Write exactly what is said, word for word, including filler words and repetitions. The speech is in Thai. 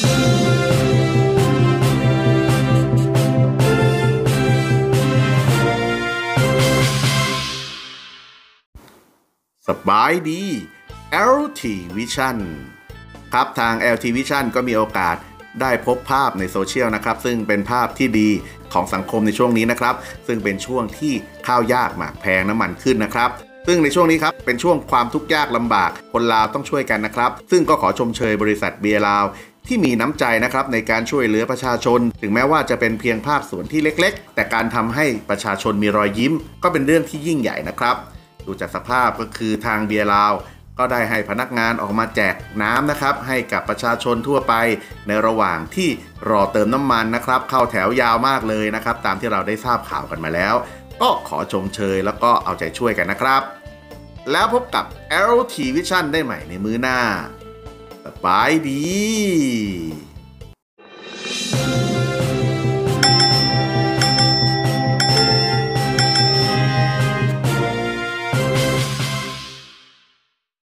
สบายดี แอล ที Vision ครับทาง แอล ที Vision ก็มีโอกาสได้พบภาพในโซเชียลนะครับซึ่งเป็นภาพที่ดีของสังคมในช่วงนี้นะครับซึ่งเป็นช่วงที่ข้าวยากหมากแพงน้ำมันขึ้นนะครับซึ่งในช่วงนี้ครับเป็นช่วงความทุกข์ยากลำบากคนลาวต้องช่วยกันนะครับซึ่งก็ขอชมเชยบริษัทเบียร์ลาวที่มีน้ำใจนะครับในการช่วยเหลือประชาชนถึงแม้ว่าจะเป็นเพียงภาคส่วนที่เล็กๆแต่การทำให้ประชาชนมีรอยยิ้มก็เป็นเรื่องที่ยิ่งใหญ่นะครับดูจากสภาพก็คือทางเบียร์ลาวก็ได้ให้พนักงานออกมาแจกน้ำนะครับให้กับประชาชนทั่วไปในระหว่างที่รอเติมน้ำมันนะครับเข้าแถวยาวมากเลยนะครับตามที่เราได้ทราบข่าวกันมาแล้วก็ขอชมเชยแล้วก็เอาใจช่วยกันนะครับแล้วพบกับ แอล ที Vision ได้ใหม่ในมื้อหน้าสบายดี